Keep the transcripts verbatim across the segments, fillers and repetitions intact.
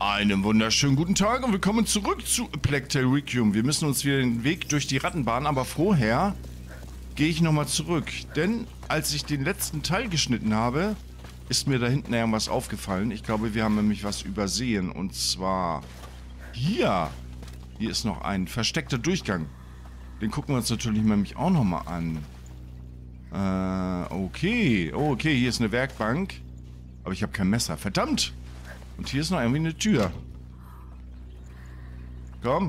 Einen wunderschönen guten Tag und willkommen zurück zu A Plague Tale: Requiem. Wir müssen uns wieder den Weg durch die Rattenbahn, aber vorher gehe ich nochmal zurück. Denn als ich den letzten Teil geschnitten habe, ist mir da hinten irgendwas aufgefallen. Ich glaube, wir haben nämlich was übersehen. Und zwar hier. Hier ist noch ein versteckter Durchgang. Den gucken wir uns natürlich nämlich auch nochmal an. Äh, okay. Oh, okay, hier ist eine Werkbank. Aber ich habe kein Messer. Verdammt! Und hier ist noch irgendwie eine Tür. Komm.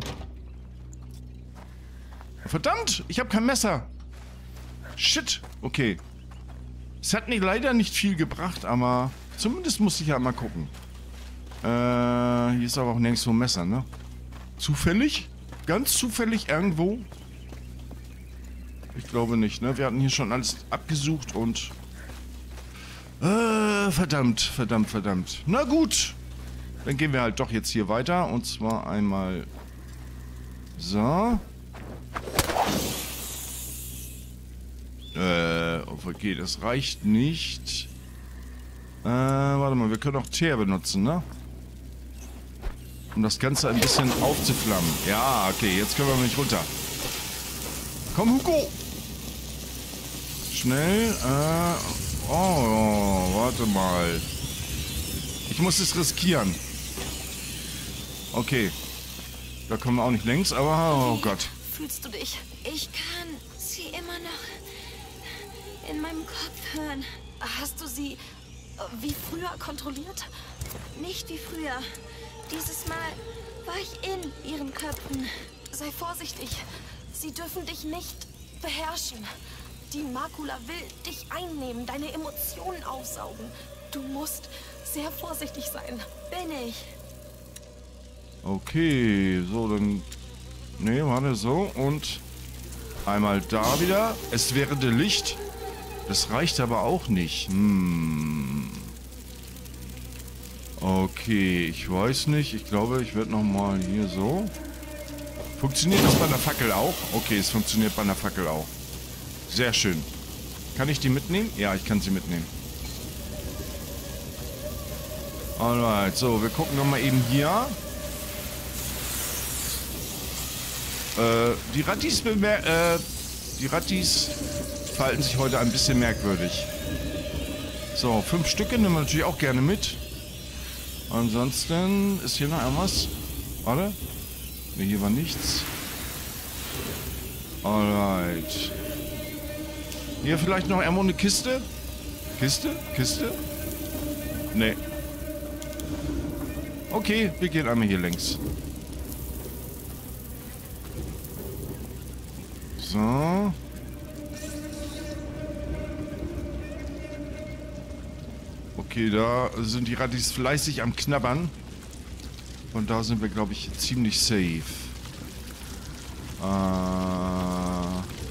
Verdammt, ich habe kein Messer. Shit. Okay. Es hat nicht, leider nicht viel gebracht, aber zumindest musste ich ja mal gucken. Äh, hier ist aber auch nirgendwo ein Messer, ne? Zufällig? Ganz zufällig irgendwo? Ich glaube nicht, ne? Wir hatten hier schon alles abgesucht und... Äh, verdammt, verdammt, verdammt. Na gut. Dann gehen wir halt doch jetzt hier weiter. Und zwar einmal... So. Äh, okay, das reicht nicht. Äh, warte mal, wir können auch Teer benutzen, ne? Um das Ganze ein bisschen aufzuflammen. Ja, okay, jetzt können wir nicht runter. Komm, Hugo! Schnell, äh... Oh, warte mal. Ich muss es riskieren. Okay. Da kommen wir auch nicht längs, aber... Oh Gott. Fühlst du dich? Ich kann sie immer noch in meinem Kopf hören. Hast du sie wie früher kontrolliert? Nicht wie früher. Dieses Mal war ich in ihren Köpfen. Sei vorsichtig. Sie dürfen dich nicht beherrschen. Die Makula will dich einnehmen, deine Emotionen aufsaugen. Du musst sehr vorsichtig sein. Bin ich. Okay, so, dann... Ne, warte, so. Und einmal da wieder. Es wäre der Licht. Das reicht aber auch nicht. Hm. Okay, ich weiß nicht. Ich glaube, ich werde nochmal hier so... Funktioniert das bei einer Fackel auch? Okay, es funktioniert bei einer Fackel auch. Sehr schön. Kann ich die mitnehmen? Ja, ich kann sie mitnehmen. Alright, so, wir gucken nochmal eben hier. Äh, die Rattis bemer äh, die Rattis verhalten sich heute ein bisschen merkwürdig. So, fünf Stücke nehmen wir natürlich auch gerne mit. Ansonsten ist hier noch irgendwas. Warte. Ne, hier war nichts. Alright. Hier vielleicht noch irgendwo eine Kiste? Kiste? Kiste? Nee. Okay, wir gehen einmal hier längs. So. Okay, da sind die Rattis fleißig am Knabbern. Und da sind wir, glaube ich, ziemlich safe. Äh...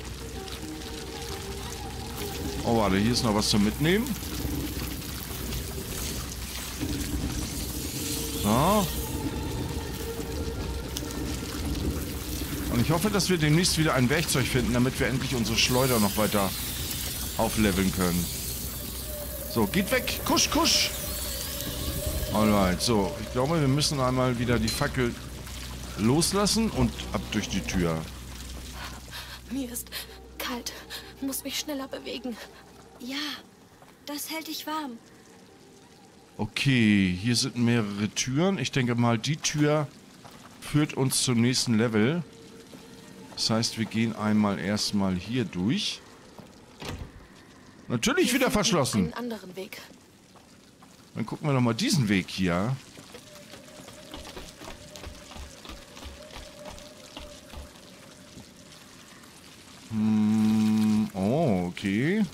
Oh, warte, hier ist noch was zum Mitnehmen. So. Und ich hoffe, dass wir demnächst wieder ein Werkzeug finden, damit wir endlich unsere Schleuder noch weiter aufleveln können. So, geht weg. Kusch, kusch. Alright, so. Ich glaube, wir müssen einmal wieder die Fackel loslassen und ab durch die Tür. Mir ist kalt. Muss mich schneller bewegen. Ja, das hält dich warm. Okay, hier sind mehrere Türen. Ich denke mal, die Tür führt uns zum nächsten Level. Das heißt, wir gehen einmal erstmal hier durch. Natürlich Wir wieder verschlossen. Einen anderen Weg. Dann gucken wir doch mal diesen Weg hier. Hm, oh, okay.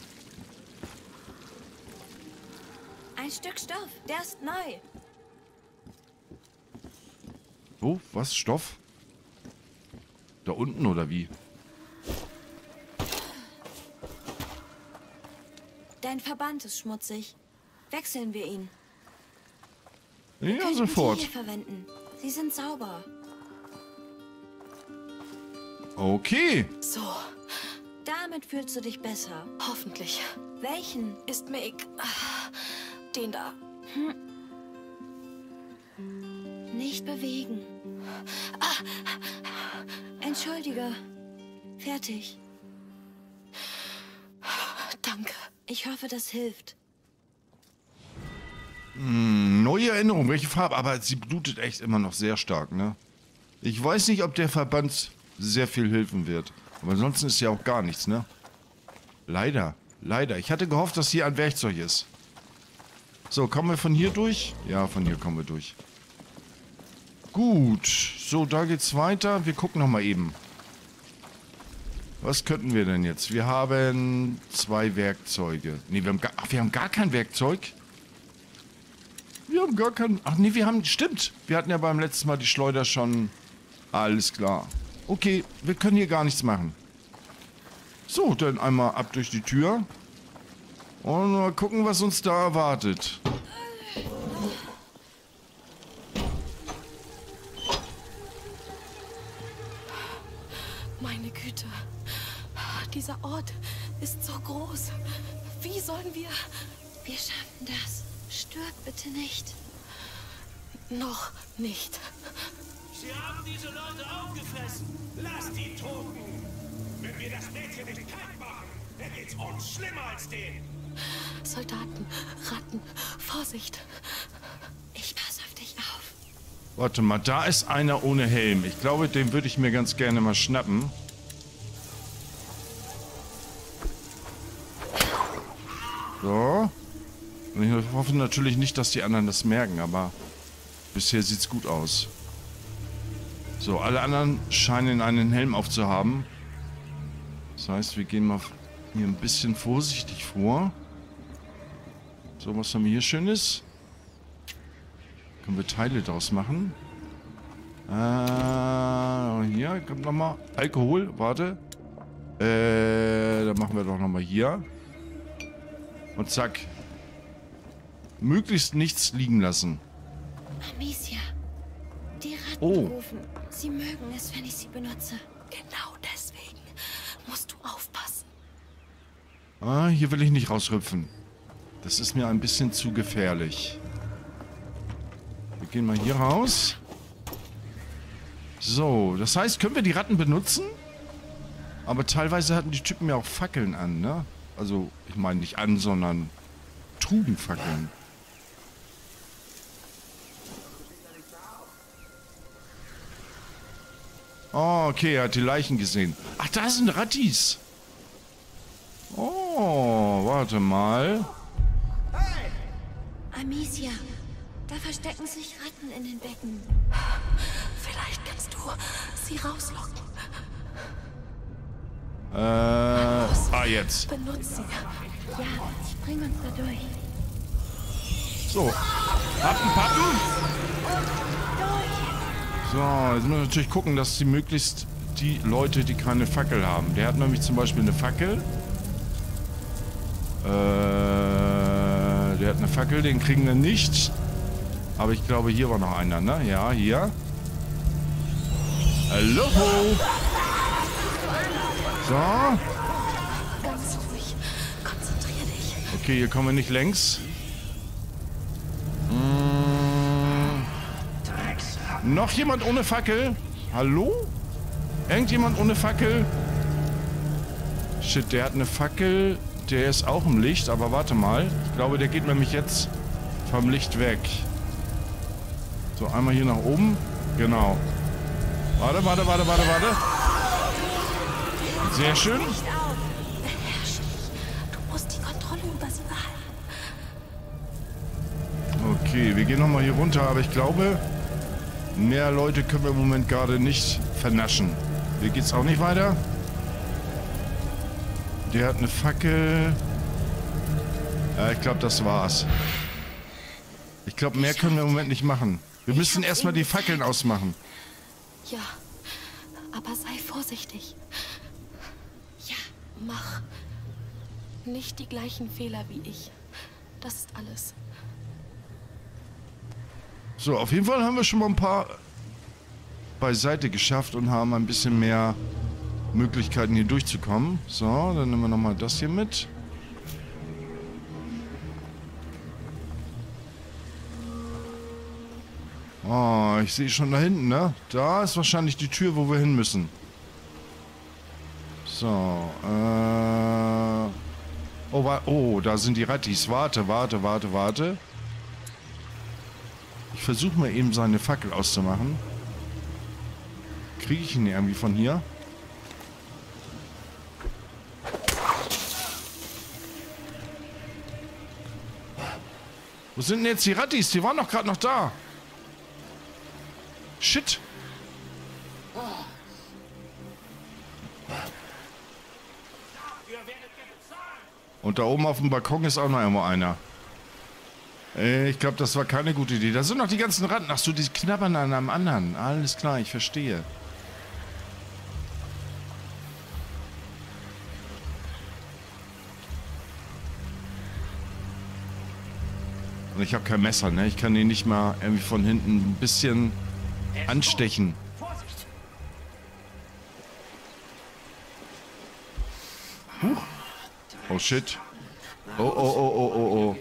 Ein Stück Stoff, der ist neu. Oh, was? Stoff? Da unten oder wie? Dein Verband ist schmutzig. Wechseln wir ihn. Ja, Könnten sofort. Sie hier verwenden. Sie sind sauber. Okay. So, damit fühlst du dich besser. Hoffentlich. Welchen? Ist mir egal. Den da. Hm. Nicht bewegen. Ah. Entschuldige. Fertig. Danke. Ich hoffe, das hilft. Hm, neue Erinnerung. Welche Farbe? Aber sie blutet echt immer noch sehr stark, ne? Ich weiß nicht, ob der Verband sehr viel helfen wird. Aber ansonsten ist ja auch gar nichts, ne? Leider. Leider. Ich hatte gehofft, dass hier ein Werkzeug ist. So, kommen wir von hier durch? Ja, von hier kommen wir durch. Gut. So, da geht's weiter. Wir gucken nochmal eben. Was könnten wir denn jetzt? Wir haben zwei Werkzeuge. Ne, wir haben gar, ach, wir haben gar kein Werkzeug. Wir haben gar kein... Ach nee, wir haben... Stimmt. Wir hatten ja beim letzten Mal die Schleuder schon... Alles klar. Okay, wir können hier gar nichts machen. So, dann einmal ab durch die Tür. Und mal gucken, was uns da erwartet. Meine Güte. Dieser Ort ist so groß. Wie sollen wir... Wir schaffen das. Stirb bitte nicht. Noch nicht. Sie haben diese Leute aufgefressen. Lasst die Toten. Wenn wir das Mädchen nicht kalt machen, dann geht's uns schlimmer als denen. Soldaten, Ratten, Vorsicht. Ich pass auf dich auf. Warte mal, da ist einer ohne Helm. Ich glaube, den würde ich mir ganz gerne mal schnappen. So. Und ich hoffe natürlich nicht, dass die anderen das merken, aber bisher sieht's gut aus. So, alle anderen scheinen einen Helm aufzuhaben. Das heißt, wir gehen mal hier ein bisschen vorsichtig vor. So, was haben wir hier Schönes? Können wir Teile draus machen? Äh, hier, kommt nochmal. Alkohol, warte. Äh, dann machen wir doch nochmal hier. Und zack. Möglichst nichts liegen lassen. Amicia, die Ratten Oh. rufen. Sie mögen es, wenn ich sie benutze. Genau deswegen musst du aufpassen. Ah, hier will ich nicht rausrüpfen. Das ist mir ein bisschen zu gefährlich. Wir gehen mal hier raus. So, das heißt, können wir die Ratten benutzen? Aber teilweise hatten die Typen ja auch Fackeln an, ne? Also, ich meine nicht an, sondern trugen Fackeln. Oh, okay, er hat die Leichen gesehen. Ach, da sind Rattis. Oh, warte mal. Amicia, da verstecken sich Ratten in den Becken. Vielleicht kannst du sie rauslocken. Äh, ah, jetzt. Benutz sie. Ja, ich bring uns da durch. So. Pappen, pappen. So, jetzt müssen wir natürlich gucken, dass sie möglichst die Leute, die keine Fackel haben. Der hat nämlich zum Beispiel eine Fackel. Äh, der hat eine Fackel, den kriegen wir nicht. Aber ich glaube, hier war noch einer, ne? Ja, hier. Hallo. So. Ganz ruhig. Konzentrier dich. Okay, hier kommen wir nicht längs. Hm. Noch jemand ohne Fackel? Hallo? Irgendjemand ohne Fackel? Shit, der hat eine Fackel. Der ist auch im Licht, aber warte mal. Ich glaube, der geht nämlich jetzt vom Licht weg. So, einmal hier nach oben. Genau. Warte, warte, warte, warte, warte. Sehr schön. Nicht auf. Beherrsch dich. Du musst die Kontrolle über sie behalten. Okay, wir gehen nochmal hier runter, aber ich glaube, mehr Leute können wir im Moment gerade nicht vernaschen. Hier geht's auch nicht weiter. Der hat eine Fackel. Ja, ich glaube, das war's. Ich glaube, mehr können wir im Moment nicht machen. Wir müssen erstmal die Fackeln ausmachen. Ja, aber sei vorsichtig. Ja, mach nicht die gleichen Fehler wie ich. Das ist alles. So, auf jeden Fall haben wir schon mal ein paar beiseite geschafft und haben ein bisschen mehr Möglichkeiten hier durchzukommen. So, dann nehmen wir nochmal das hier mit. Oh, ich sehe schon da hinten, ne? Da ist wahrscheinlich die Tür, wo wir hin müssen. So, äh... Oh, wa oh, da sind die Rattis. Warte, warte, warte, warte. Ich versuche mal eben seine Fackel auszumachen. Kriege ich ihn irgendwie von hier? Wo sind denn jetzt die Rattis? Die waren doch gerade noch da. Shit. Und da oben auf dem Balkon ist auch noch irgendwo einer. Ich glaube, das war keine gute Idee. Da sind noch die ganzen Ratten. Ach so, die knabbern an einem anderen. Alles klar, ich verstehe. Und ich habe kein Messer, ne? Ich kann den nicht mal irgendwie von hinten ein bisschen anstechen. Huch. Oh shit. Oh, oh, oh, oh, oh, oh.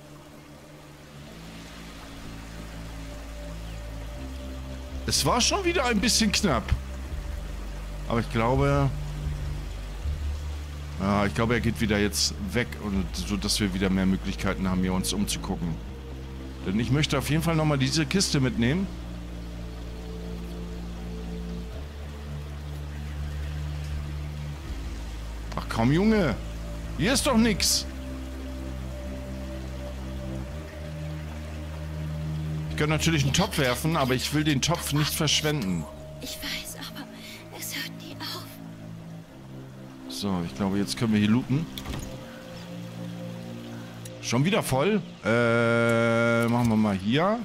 Es war schon wieder ein bisschen knapp. Aber ich glaube... Ja, ich glaube, er geht wieder jetzt weg, und so dass wir wieder mehr Möglichkeiten haben, hier uns umzugucken. Denn ich möchte auf jeden Fall nochmal diese Kiste mitnehmen. Ach komm, Junge. Hier ist doch nix. Ich kann natürlich einen Topf werfen, aber ich will den Topf nicht verschwenden. Ich weiß, aber es hört nie auf. So, ich glaube, jetzt können wir hier looten. Schon wieder voll. Äh, machen wir mal hier.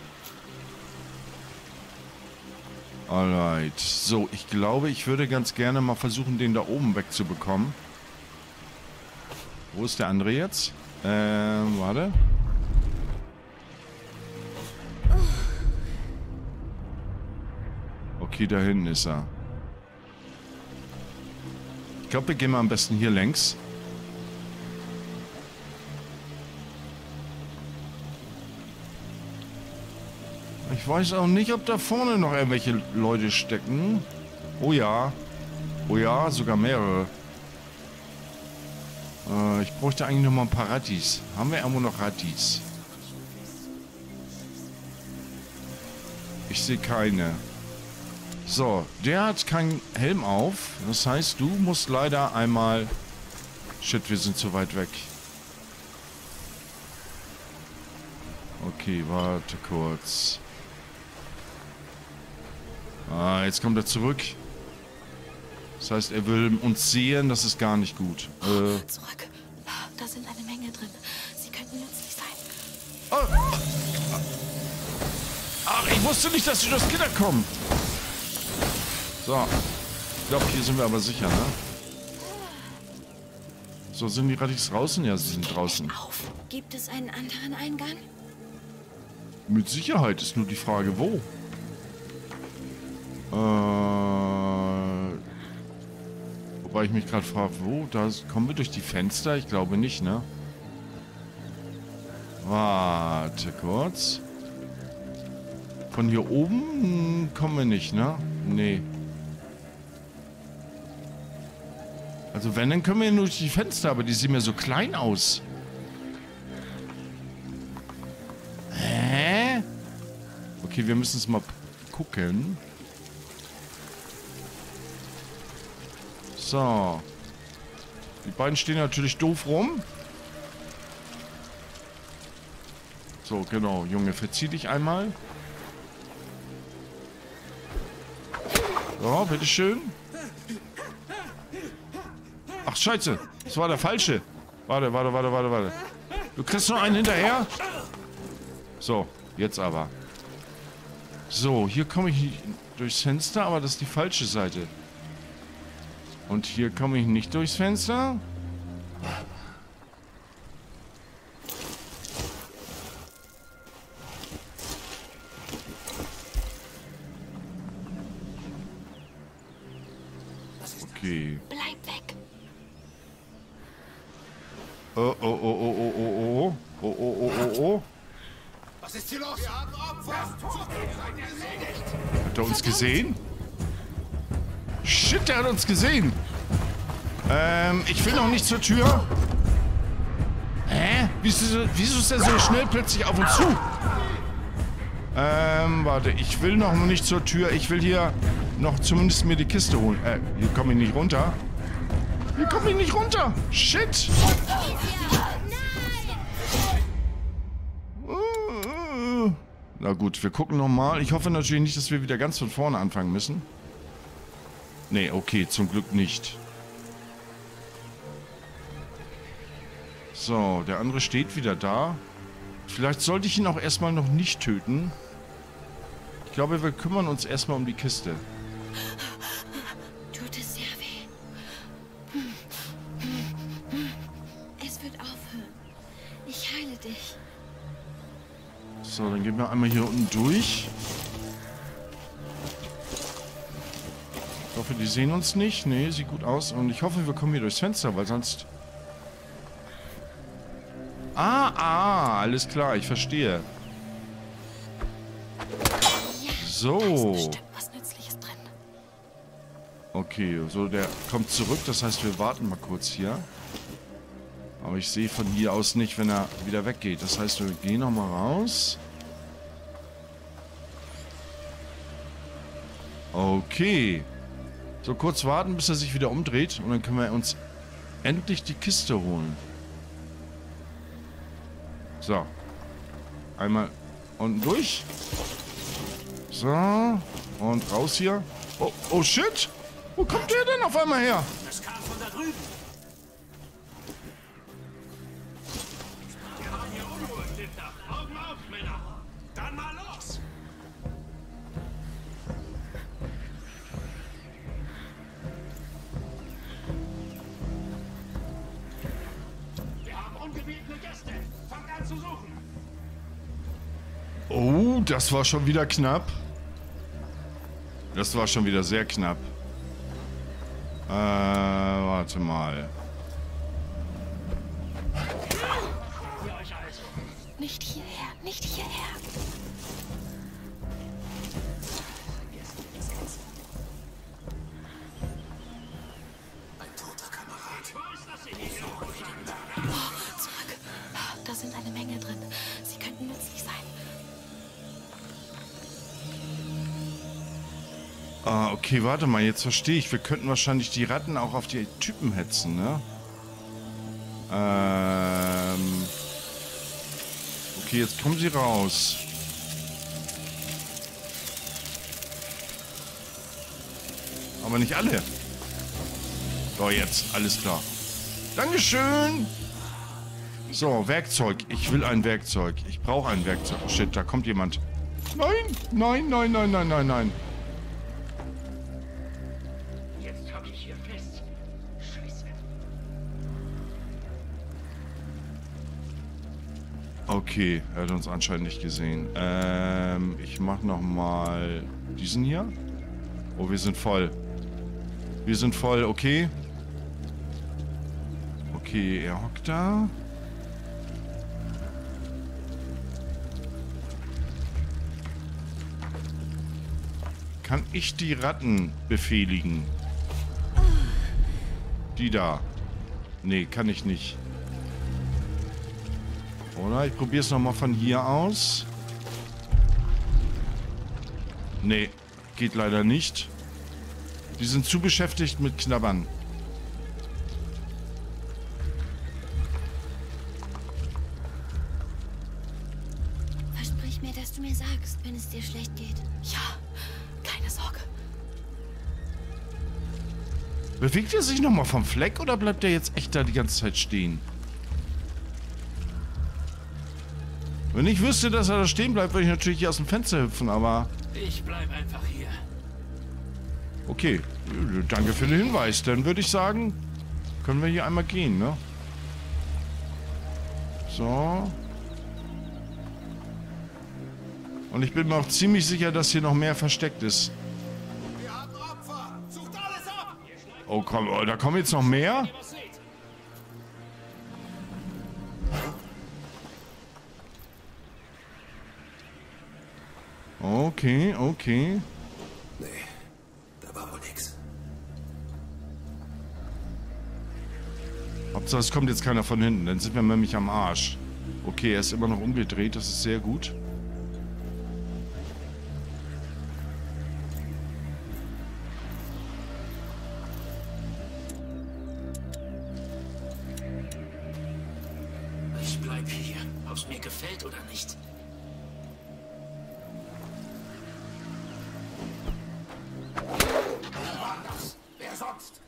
Alright. So, ich glaube, ich würde ganz gerne mal versuchen, den da oben wegzubekommen. Wo ist der andere jetzt? Ähm, warte. Okay, da hinten ist er. Ich glaube, wir gehen mal am besten hier längs. Ich weiß auch nicht, ob da vorne noch irgendwelche Leute stecken. Oh ja. Oh ja, sogar mehrere. Äh, ich bräuchte eigentlich noch mal ein paar Rattis. Haben wir irgendwo noch Rattis? Ich sehe keine. So, der hat keinen Helm auf. Das heißt, du musst leider einmal... Shit, wir sind zu weit weg. Okay, warte kurz. Ah, jetzt kommt er zurück. Das heißt, er will uns sehen, das ist gar nicht gut. Äh, Zurück. Da sind eine Menge drin. Sie könnten nützlich sein. oh. Ach, ich wusste nicht, dass sie durchs Gitter kommen. So. Ich glaube, hier sind wir aber sicher, ne? So, sind die Rattis draußen? Ja, sie sind draußen. Auf. Gibt es einen anderen Eingang? Mit Sicherheit ist nur die Frage, wo. Äh, wobei ich mich gerade frage, wo? Da kommen wir durch die Fenster? Ich glaube nicht, ne? Warte kurz. Von hier oben kommen wir nicht, ne? Nee. Also wenn, dann können wir nur durch die Fenster, aber die sehen mir so klein aus. Hä? Okay, wir müssen es mal gucken. So. Die beiden stehen natürlich doof rum. So, genau. Junge, verzieh dich einmal. So, bitteschön. Ach, scheiße. Das war der falsche. Warte, warte, warte, warte, warte. Du kriegst noch einen hinterher. So, jetzt aber. So, hier komme ich durchs Fenster, aber das ist die falsche Seite. Und hier komme ich nicht durchs Fenster. Okay. Bleib weg. Oh, oh, oh, oh, oh, oh, oh. Oh, oh, oh, oh, oh. Was ist hier los? Wir haben Opfer! Hat er uns gesehen? Shit, der hat uns gesehen. Ähm, ich will noch nicht zur Tür. Hä? Wieso, wieso ist er so schnell plötzlich auf uns zu? Ähm, warte, ich will noch nicht zur Tür. Ich will hier noch zumindest mir die Kiste holen. Äh, hier komme ich nicht runter. Hier komme ich nicht runter. Shit. Na gut, wir gucken nochmal. Ich hoffe natürlich nicht, dass wir wieder ganz von vorne anfangen müssen. Nee, okay, zum Glück nicht. So, der andere steht wieder da. Vielleicht sollte ich ihn auch erstmal noch nicht töten. Ich glaube, wir kümmern uns erstmal um die Kiste. Tut es sehr weh. Es wird aufhören. Ich heile dich. So, dann gehen wir einmal hier unten durch. Ich hoffe, die sehen uns nicht. Nee, sieht gut aus. Und ich hoffe, wir kommen hier durchs Fenster, weil sonst... Ah, ah, alles klar, ich verstehe. So. Da ist bestimmt was Nützliches drin. Okay, so, der kommt zurück. Das heißt, wir warten mal kurz hier. Aber ich sehe von hier aus nicht, wenn er wieder weggeht. Das heißt, wir gehen nochmal raus. Okay. So, kurz warten, bis er sich wieder umdreht. Und dann können wir uns endlich die Kiste holen. So. Einmal unten durch. So. Und raus hier. Oh, oh shit. Wo kommt der denn auf einmal her? Das kam von da drüben. Wir haben hier Unruhe, Stifter. Augen auf, Männer. Dann mal los. Wir haben ungebetene Gäste. Fangt an zu suchen. Oh, das war schon wieder knapp. Das war schon wieder sehr knapp. Äh, warte mal. Ihr euch also. Nicht hierher, nicht hierher. Ein toter Kamerad. Ich weiß, dass ihr hier Oh, zurück. Da sind eine Menge drin. Sie könnten nützlich sein. Ah, okay, warte mal, jetzt verstehe ich. Wir könnten wahrscheinlich die Ratten auch auf die Typen hetzen, ne? Ähm... Okay, jetzt kommen sie raus. Aber nicht alle. So, jetzt, alles klar. Dankeschön! So, Werkzeug. Ich will ein Werkzeug. Ich brauche ein Werkzeug. Shit, da kommt jemand. Nein, nein, nein, nein, nein, nein, nein. Jetzt hab ich hier fest. Scheiße. Okay, er hat uns anscheinend nicht gesehen. Ähm, ich mach noch mal diesen hier. Oh, wir sind voll. Wir sind voll, okay. Okay, er hockt da. Kann ich die Ratten befehligen? Die da. Nee, kann ich nicht. Oder? Ich probiere es nochmal von hier aus. Nee, geht leider nicht. Die sind zu beschäftigt mit Knabbern. Versprich mir, dass du mir sagst, wenn es dir schlecht geht. Ja, keine Sorge. Bewegt er sich nochmal vom Fleck oder bleibt er jetzt echt da die ganze Zeit stehen? Wenn ich wüsste, dass er da stehen bleibt, würde ich natürlich hier aus dem Fenster hüpfen, aber... Ich bleib einfach hier. Okay, danke für den Hinweis. Dann würde ich sagen, können wir hier einmal gehen, ne? So. Und ich bin mir auch ziemlich sicher, dass hier noch mehr versteckt ist. Wir haben Opfer. Sucht alles ab. Oh, komm, oh, da kommen jetzt noch mehr? Was seht? Okay, okay. So, es kommt jetzt keiner von hinten. Dann sind wir nämlich am Arsch. Okay, er ist immer noch umgedreht. Das ist sehr gut. Ich bleib hier, ob es mir gefällt oder nicht. Wer war das? Wer sonst?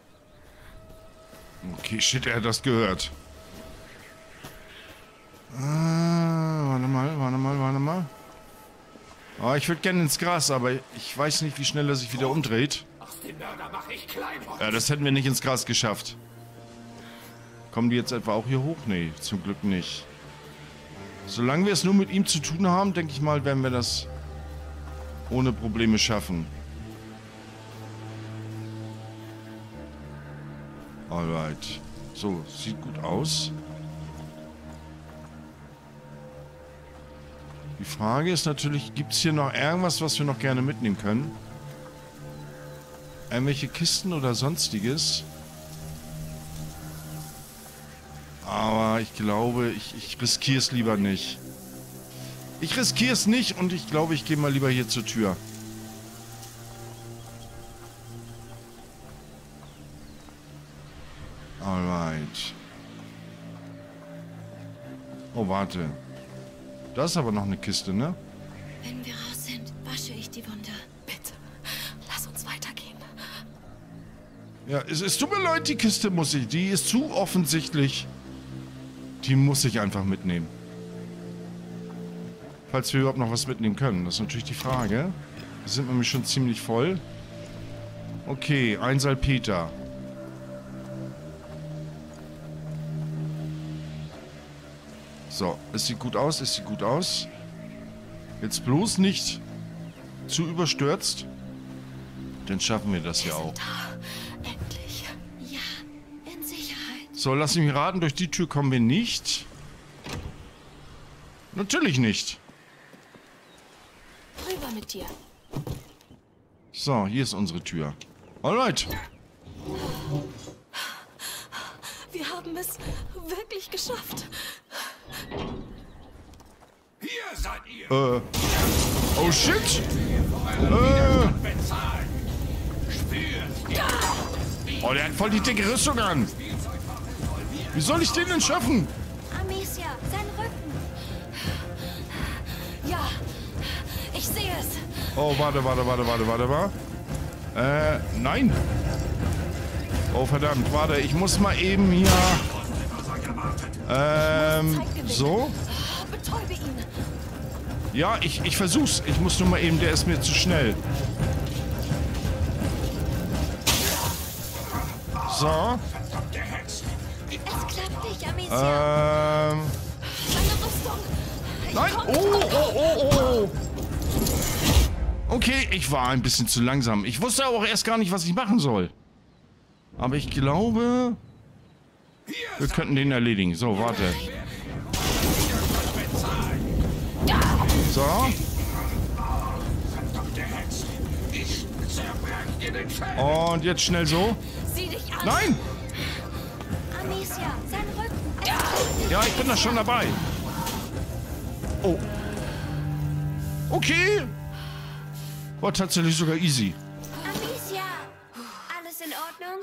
Okay, shit, er hat das gehört. Ah, warte mal, warte mal, warte mal. Oh, ich würde gerne ins Gras, aber ich weiß nicht, wie schnell er sich wieder umdreht. Aus dem Mörder mache ich klein. Ja, das hätten wir nicht ins Gras geschafft. Kommen die jetzt etwa auch hier hoch? Nee, zum Glück nicht. Solange wir es nur mit ihm zu tun haben, denke ich mal, werden wir das ohne Probleme schaffen. Alright. So, sieht gut aus. Die Frage ist natürlich, gibt es hier noch irgendwas, was wir noch gerne mitnehmen können? Irgendwelche Kisten oder sonstiges? Aber ich glaube, ich, ich riskiere es lieber nicht. Ich riskiere es nicht und ich glaube, ich gehe mal lieber hier zur Tür. Alright. Oh, warte. Da ist aber noch eine Kiste, ne? Wenn wir raus sind, wasche ich die Wunde. Bitte, lass uns weitergehen. Ja, es, es tut mir leid, die Kiste muss ich. Die ist zu offensichtlich. Die muss ich einfach mitnehmen. Falls wir überhaupt noch was mitnehmen können. Das ist natürlich die Frage. Wir sind nämlich schon ziemlich voll. Okay, ein Salpeter. So, es sieht gut aus, es sieht gut aus. Jetzt bloß nicht zu überstürzt. Dann schaffen wir das ja auch. Da, endlich. Ja, in Sicherheit. So, lass mich raten, durch die Tür kommen wir nicht. Natürlich nicht. Rüber mit dir. So, hier ist unsere Tür. Alright. Wir haben es wirklich geschafft. Hier seid ihr. Äh. Oh shit. Äh. Bezahlen. Spürt. Oh, der hat voll die dicke Rüstung an. Wie soll ich den denn schaffen? Amicia, sein Rücken. Ja, ich sehe es. Oh, warte, warte, warte, warte, warte, warte. Äh, nein. Oh, verdammt, warte, ich muss mal eben hier... Ähm, so. Betäube ihn. Ja, ich, ich versuch's. Ich muss nur mal eben, der ist mir zu schnell. So. Es klappt nicht, Amicia. Ähm... Seine Rüstung. Ich Nein! komm Oh, drauf. oh, oh, oh! Okay, ich war ein bisschen zu langsam. Ich wusste auch erst gar nicht, was ich machen soll. Aber ich glaube... Wir könnten den erledigen. So, warte. So. Und jetzt schnell so. Sieh dich an. Nein! Amicia, sein Rücken. Ja, ich bin da schon dabei. Oh. Okay. War tatsächlich sogar easy. Amicia, alles in Ordnung?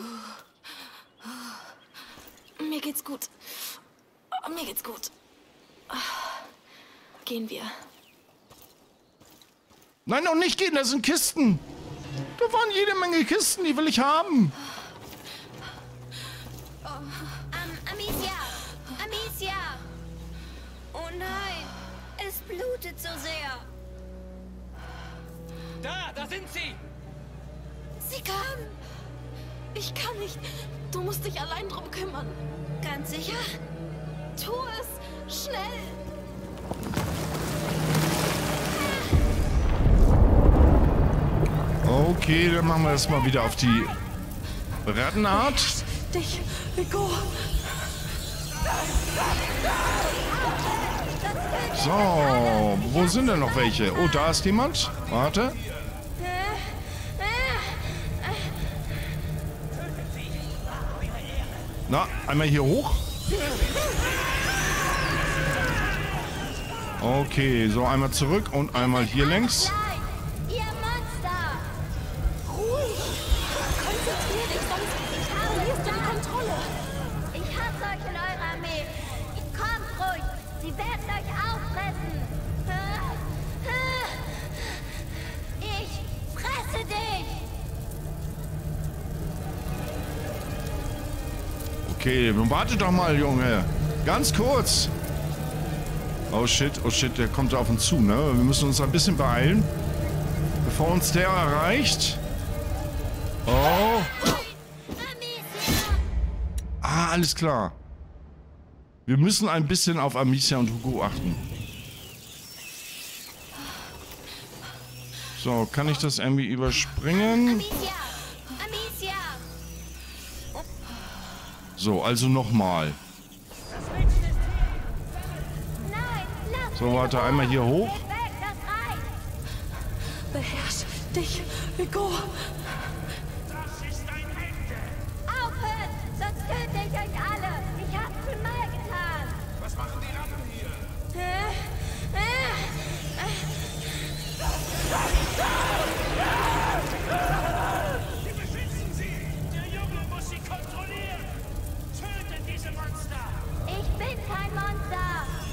Mir geht's gut. Mir geht's gut. Gehen wir. Nein, noch nicht gehen, das sind Kisten. Da waren jede Menge Kisten, die will ich haben. Um, Amicia! Amicia! Oh nein! Es blutet so sehr! Da, da sind sie! Sie kann! Ich kann nicht. Du musst dich allein drum kümmern. Ganz sicher? Tu es! Schnell! Okay, dann machen wir das mal wieder auf die Rattenart. Dich, Rico! So, wo sind denn noch welche? Oh, da ist jemand. Warte. Na, einmal hier hoch. Okay, so einmal zurück und einmal hier längs. Ihr Monster! Ruhig! Konzentrier dich, sonst ich habe jetzt die Kontrolle. Ich hasse euch in eurer Armee. Kommt ruhig, sie werden euch auffressen. Ich fresse dich! Okay, nun warte doch mal, Junge. Ganz kurz. Oh shit, oh shit, der kommt auf uns zu, ne? Wir müssen uns ein bisschen beeilen, bevor uns der erreicht. Oh. Ah, alles klar. Wir müssen ein bisschen auf Amicia und Hugo achten. So, kann ich das irgendwie überspringen? Amicia! Amicia! So, also nochmal. So, warte, einmal hier hoch. Beherrsch dich, Hugo. Das ist dein Ende. Aufhört, sonst töte ich euch alle. Ich hab's schon mal getan. Was machen die Ratten hier? Äh, äh, Wir beschützen sie. Der Junge muss sie kontrollieren. Tötet diese Monster. Ich bin kein Monster.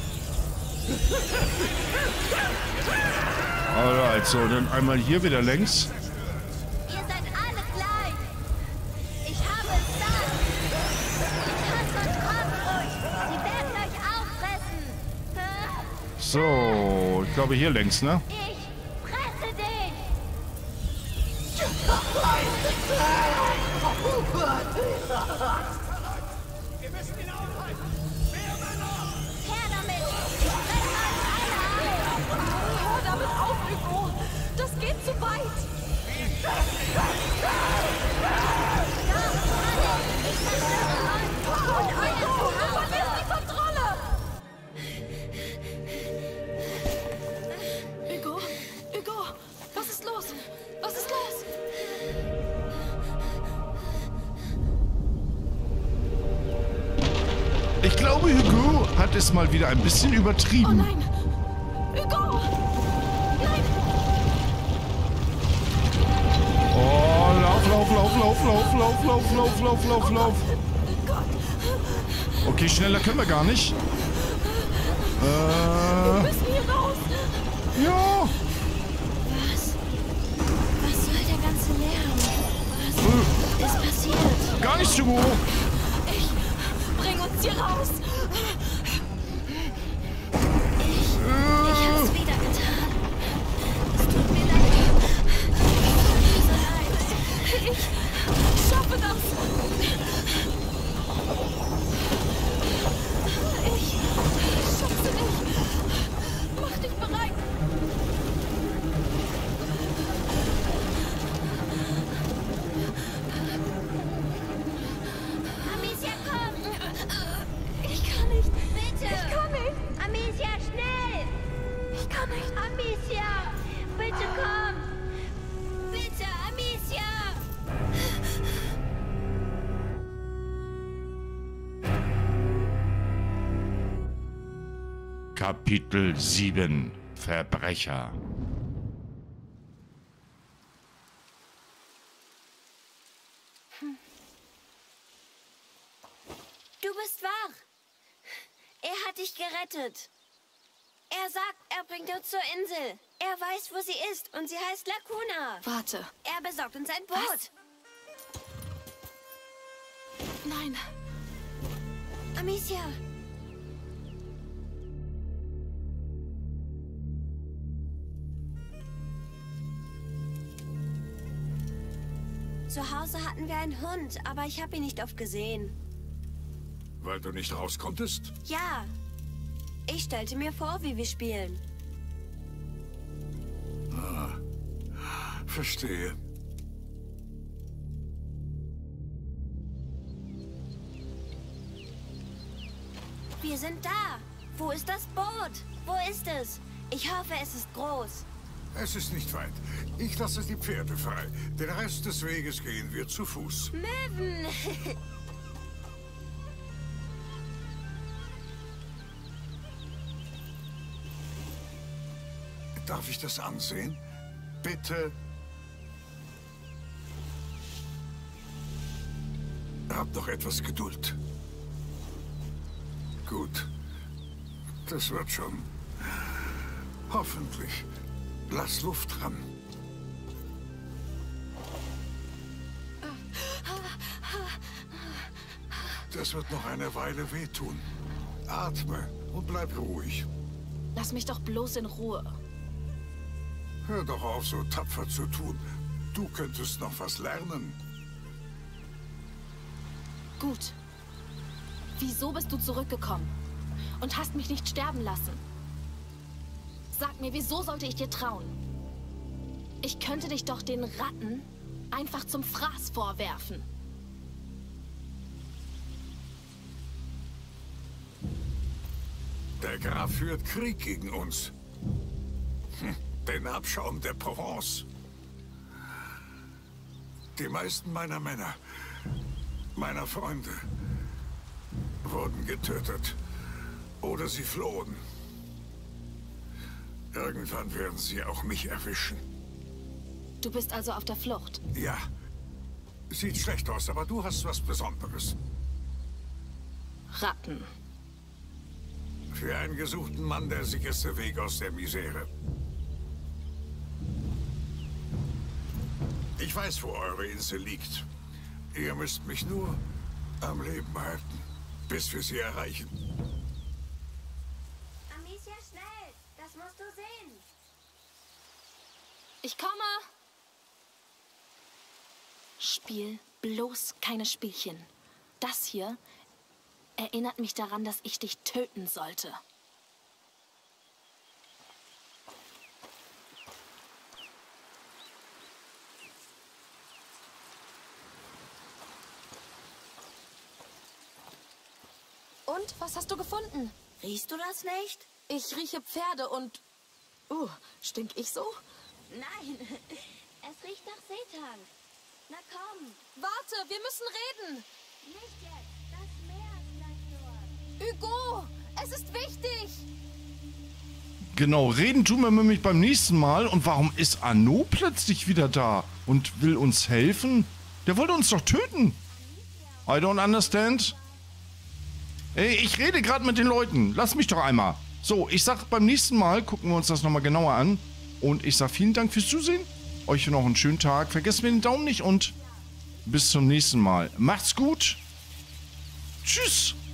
Alright, so, dann einmal hier wieder längs. Ihr seid alle gleich. Ich habe es satt. Ich hasse euch ruhig. Sie werden euch auffressen. Äh, So, ich glaube hier längs, ne? Ich fresse dich. Wir müssen ihn aufhalten. Mehr Männer. Her damit. Ich fresse euch alle auf. Hör damit auf, Hugo! Das geht zu weit! Doch, alle. Ich zerstöre euch und euer Du Zuhause. verlierst die Kontrolle! Hugo? Hugo? Was ist los? Was ist los? Ich glaube, Hugo hat es mal wieder ein bisschen Oh übertrieben. nein! Hugo! Nein! Oh, lauf, lauf, lauf, lauf, lauf, lauf, lauf, lauf, lauf, lauf, lauf. Gott! Okay, schneller können wir gar nicht. Wir Äh, müssen hier raus! ja. Was? Was soll der ganze Lärm? Was ist passiert? Gar nicht, Hugo. Ich bring uns hier raus! Ich, ich hab's wieder getan. Es tut mir leid. So leid. Ich schaffe das! Ich schaffe nicht! Mach dich bereit! Amicia, komm! Ich kann nicht! Bitte! Ich kann nicht! Amicia, schnell! Ich kann nicht! Amicia! Bitte komm! Bitte, Amicia! Kapitel sieben. Verbrecher. Du bist wach! Er hat dich gerettet. Er sagt, er bringt uns zur Insel. Er weiß, wo sie ist und sie heißt Lacuna. Warte! Er besorgt uns ein Boot. Was? Nein! Amicia! Zu Hause hatten wir einen Hund, aber ich habe ihn nicht oft gesehen. Weil du nicht raus konntest? Ja, ich stellte mir vor, wie wir spielen. Verstehe. Wir sind da. Wo ist das Boot? Wo ist es? Ich hoffe, es ist groß. Es ist nicht weit. Ich lasse die Pferde frei. Den Rest des Weges gehen wir zu Fuß. Möwen! Darf ich das ansehen? Bitte. Hab noch etwas Geduld. Gut. Das wird schon. Hoffentlich. Lass Luft dran. Das wird noch eine Weile wehtun. Atme und bleib ruhig. Lass mich doch bloß in Ruhe. Hör doch auf, so tapfer zu tun. Du könntest noch was lernen. Gut. Wieso bist du zurückgekommen? Und hast mich nicht sterben lassen? Sag mir, wieso sollte ich dir trauen? Ich könnte dich doch den Ratten einfach zum Fraß vorwerfen. Der Graf führt Krieg gegen uns. Hm, den Abschaum der Provence. Die meisten meiner Männer, meiner Freunde, wurden getötet. Oder sie flohen. Irgendwann werden sie auch mich erwischen. Du bist also auf der Flucht. Ja. Sieht schlecht aus, aber du hast was Besonderes. Ratten. Für einen gesuchten Mann der sicherste Weg aus der Misere. Ich weiß, wo eure Insel liegt. Ihr müsst mich nur am Leben halten, bis wir sie erreichen. Amicia, schnell! Das musst du sehen! Ich komme! Spiel bloß keine Spielchen. Das hier erinnert mich daran, dass ich dich töten sollte. Und, was hast du gefunden? Riechst du das nicht? Ich rieche Pferde und... Uh, stink ich so? Nein, es riecht nach Seetang. Na komm, Warte, wir müssen reden! nicht jetzt. Das Meer ist gleich dort. Hugo, es ist wichtig! Genau, reden tun wir nämlich beim nächsten Mal. Und warum ist Arnaud plötzlich wieder da und will uns helfen? Der wollte uns doch töten. I don't understand. Ey, ich rede gerade mit den Leuten. Lass mich doch einmal. So, ich sag beim nächsten Mal, gucken wir uns das nochmal genauer an. Und ich sag vielen Dank fürs Zusehen. Euch noch einen schönen Tag. Vergesst mir den Daumen nicht und bis zum nächsten Mal. Macht's gut. Tschüss.